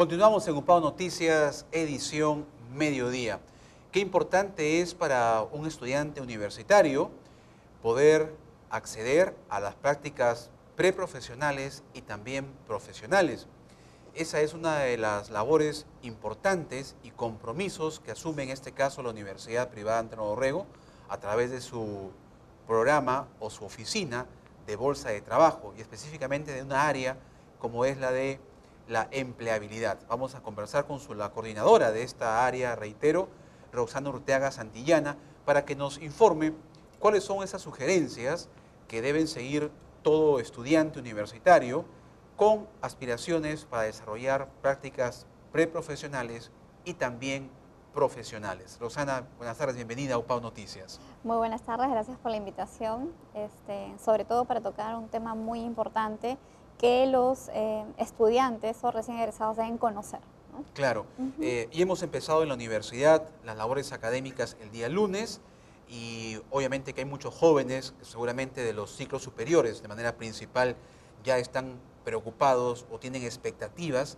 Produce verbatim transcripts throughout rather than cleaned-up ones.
Continuamos en UPAO Noticias, edición mediodía. Qué importante es para un estudiante universitario poder acceder a las prácticas preprofesionales y también profesionales. Esa es una de las labores importantes y compromisos que asume en este caso la Universidad Privada Antonio Dorrego a través de su programa o su oficina de bolsa de trabajo y específicamente de una área como es la de la empleabilidad. Vamos a conversar con su, la coordinadora de esta área, reitero, Roxana Urteaga Santillana, para que nos informe cuáles son esas sugerencias que deben seguir todo estudiante universitario con aspiraciones para desarrollar prácticas preprofesionales y también profesionales. Roxana, buenas tardes, bienvenida a UPAO Noticias. Muy buenas tardes, gracias por la invitación, este, sobre todo para tocar un tema muy importante que los eh, estudiantes o recién egresados deben conocer, ¿no? Claro, uh-huh. eh, y hemos empezado en la universidad las labores académicas el día lunes y obviamente que hay muchos jóvenes que seguramente de los ciclos superiores de manera principal ya están preocupados o tienen expectativas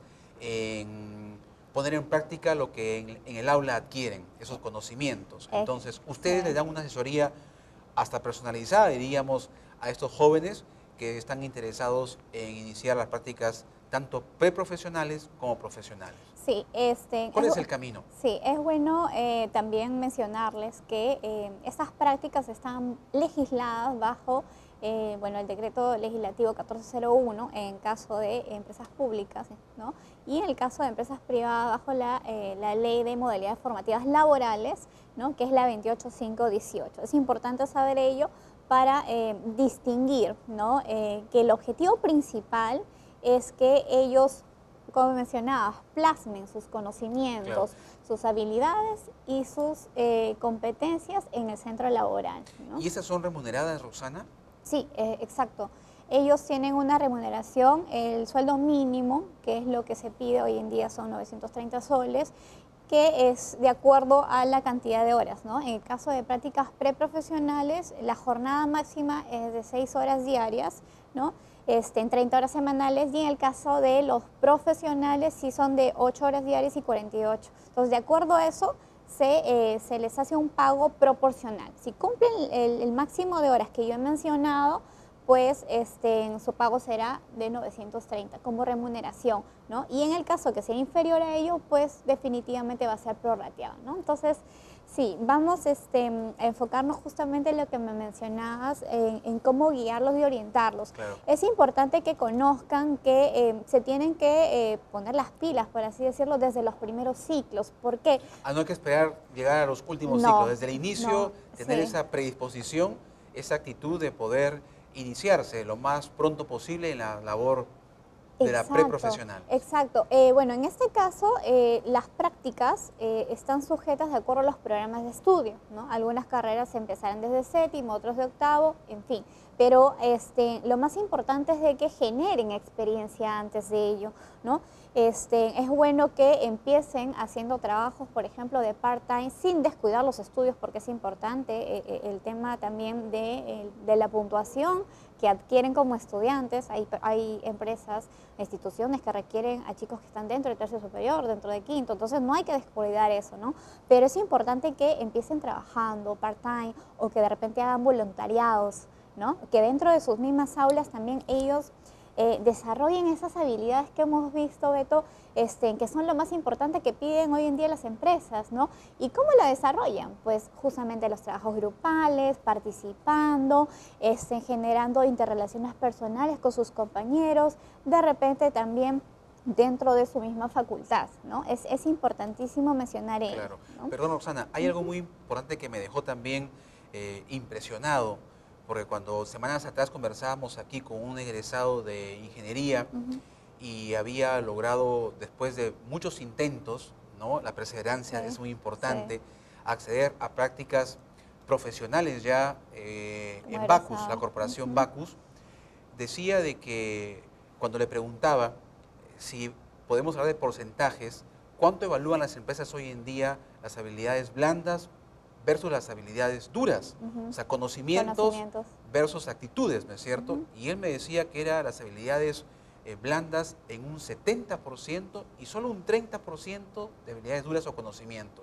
en poner en práctica lo que en, en el aula adquieren, esos conocimientos. Entonces, ustedes sí. le dan una asesoría hasta personalizada, diríamos, a estos jóvenes que están interesados en iniciar las prácticas tanto preprofesionales como profesionales. Sí, este, ¿Cuál es, es el camino? Sí, es bueno eh, también mencionarles que eh, estas prácticas están legisladas bajo eh, bueno, el decreto legislativo catorce cero uno en caso de empresas públicas, ¿no? Y en el caso de empresas privadas bajo la, eh, la ley de modalidades formativas laborales, ¿no? Que es la veintiocho mil quinientos dieciocho. Es importante saber ello para eh, distinguir, ¿no? eh, que el objetivo principal es que ellos, como mencionabas, plasmen sus conocimientos, claro. sus habilidades y sus eh, competencias en el centro laboral, ¿no? ¿Y esas son remuneradas, Roxana? Sí, eh, exacto. Ellos tienen una remuneración, el sueldo mínimo, que es lo que se pide hoy en día, son novecientos treinta soles, que es de acuerdo a la cantidad de horas, ¿no? En el caso de prácticas preprofesionales, la jornada máxima es de seis horas diarias, ¿no? Este, en treinta horas semanales, y en el caso de los profesionales sí son de ocho horas diarias y cuarenta y ocho. Entonces, de acuerdo a eso, se, eh, se les hace un pago proporcional. Si cumplen el, el máximo de horas que yo he mencionado, pues este, su pago será de novecientos treinta como remuneración, ¿no? Y en el caso que sea inferior a ello, pues definitivamente va a ser prorrateado, ¿no? Entonces, sí, vamos este, a enfocarnos justamente en lo que me mencionabas, en, en cómo guiarlos y orientarlos. Claro. Es importante que conozcan que eh, se tienen que eh, poner las pilas, por así decirlo, desde los primeros ciclos. ¿Por qué? Ah, no hay que esperar llegar a los últimos no, ciclos, desde el inicio, no, tener sí. esa predisposición, esa actitud de poder iniciarse lo más pronto posible en la labor de Exacto, la preprofesional. Exacto. Eh, bueno, en este caso, eh, las prácticas eh, están sujetas de acuerdo a los programas de estudio, ¿no? Algunas carreras empezarán desde séptimo, otros de octavo, en fin. Pero este, lo más importante es de que generen experiencia antes de ello, ¿no? Este, es bueno que empiecen haciendo trabajos, por ejemplo, de part-time, sin descuidar los estudios, porque es importante eh, el tema también de, de la puntuación que adquieren como estudiantes. Hay, hay empresas, instituciones que requieren a chicos que están dentro de tercio superior, dentro de quinto, entonces no hay que descuidar eso, ¿no? Pero es importante que empiecen trabajando part-time o que de repente hagan voluntariados, ¿no? Que dentro de sus mismas aulas también ellos eh, desarrollen esas habilidades que hemos visto, Beto, este, que son lo más importante que piden hoy en día las empresas, ¿no? ¿Y cómo la desarrollan? Pues justamente los trabajos grupales, participando, este, generando interrelaciones personales con sus compañeros, de repente también dentro de su misma facultad, ¿no? Es, es importantísimo mencionar ello. Claro. ¿No? Perdón, Roxana, hay uh-huh. algo muy importante que me dejó también eh, impresionado, porque cuando semanas atrás conversábamos aquí con un egresado de ingeniería uh-huh. y había logrado, después de muchos intentos, ¿no? La perseverancia sí, es muy importante, sí. acceder a prácticas profesionales ya eh, en Bacus, la corporación uh-huh. Bacus, decía de que cuando le preguntaba si podemos hablar de porcentajes, ¿cuánto evalúan las empresas hoy en día las habilidades blandas versus las habilidades duras? Uh-huh. O sea, conocimientos, conocimientos versus actitudes, ¿no es cierto? Uh-huh. Y él me decía que eran las habilidades eh, blandas en un setenta por ciento y solo un treinta por ciento de habilidades duras o conocimientos.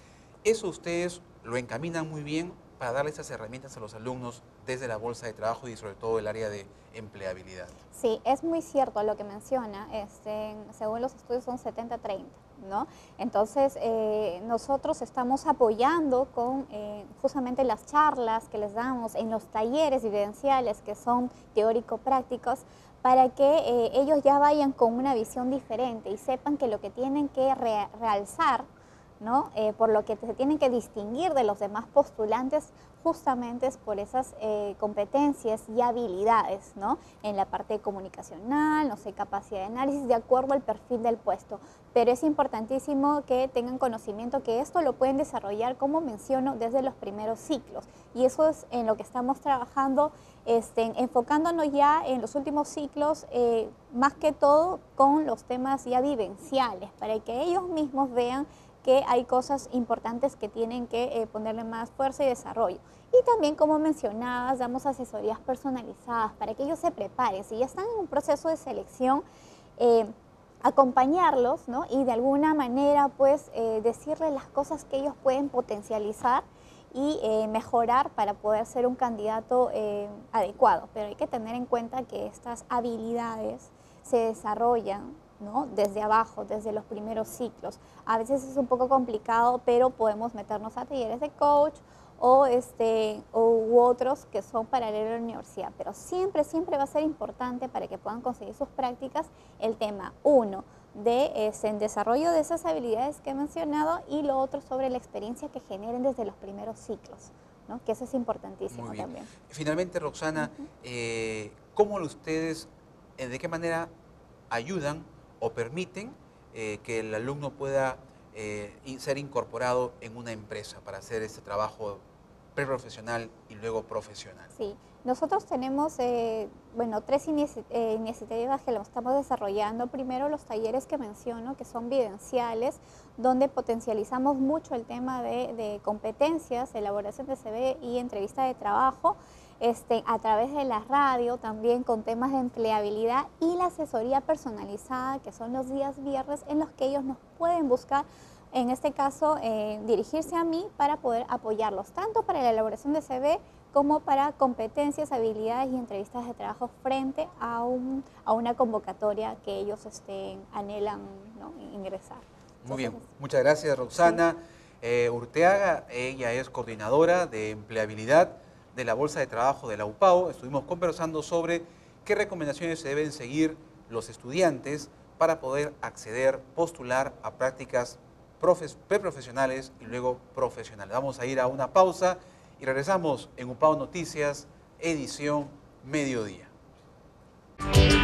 Eso ustedes lo encaminan muy bien para darle esas herramientas a los alumnos desde la bolsa de trabajo y sobre todo el área de empleabilidad. Sí, es muy cierto lo que menciona, este, según los estudios son setenta treinta, ¿no? Entonces, eh, nosotros estamos apoyando con eh, justamente las charlas que les damos en los talleres vivenciales que son teórico-prácticos, para que eh, ellos ya vayan con una visión diferente y sepan que lo que tienen que re realzar, ¿no? Eh, por lo que se tienen que distinguir de los demás postulantes justamente es por esas eh, competencias y habilidades, ¿no? En la parte comunicacional, no sé, capacidad de análisis, de acuerdo al perfil del puesto. Pero es importantísimo que tengan conocimiento que esto lo pueden desarrollar, como menciono, desde los primeros ciclos. Y eso es en lo que estamos trabajando, este, enfocándonos ya en los últimos ciclos, eh, más que todo con los temas ya vivenciales, para que ellos mismos vean que hay cosas importantes que tienen que eh, ponerle más fuerza y desarrollo. Y también, como mencionabas, damos asesorías personalizadas para que ellos se preparen. Si ya están en un proceso de selección, eh, acompañarlos, ¿no? Y de alguna manera, pues, eh, decirles las cosas que ellos pueden potencializar y eh, mejorar para poder ser un candidato eh, adecuado. Pero hay que tener en cuenta que estas habilidades se desarrollan, ¿no? Desde abajo, desde los primeros ciclos. A veces es un poco complicado, pero podemos meternos a talleres de coach o este, u otros que son paralelos a la universidad. Pero siempre, siempre va a ser importante para que puedan conseguir sus prácticas el tema, uno, de ese, el desarrollo de esas habilidades que he mencionado, y lo otro sobre la experiencia que generen desde los primeros ciclos, ¿no? Que eso es importantísimo. Muy bien. También. Finalmente, Roxana, uh-huh. eh, ¿cómo ustedes, eh, de qué manera ayudan o permiten eh, que el alumno pueda eh, ser incorporado en una empresa para hacer este trabajo preprofesional y luego profesional? Sí, nosotros tenemos eh, bueno, tres inici eh, iniciativas que lo estamos desarrollando. Primero, los talleres que menciono, que son vivenciales, donde potencializamos mucho el tema de, de competencias, elaboración de C V y entrevista de trabajo, Este, a través de la radio, también con temas de empleabilidad, y la asesoría personalizada, que son los días viernes en los que ellos nos pueden buscar, en este caso eh, dirigirse a mí para poder apoyarlos, tanto para la elaboración de C V como para competencias, habilidades y entrevistas de trabajo frente a, un, a una convocatoria que ellos este, anhelan, ¿no? ingresar. Muy bien, muchas gracias, Roxana. Sí. eh, Urteaga. Ella es coordinadora de empleabilidad de la Bolsa de Trabajo de la UPAO. Estuvimos conversando sobre qué recomendaciones se deben seguir los estudiantes para poder acceder, postular a prácticas preprofesionales y luego profesionales. Vamos a ir a una pausa y regresamos en UPAO Noticias, edición mediodía.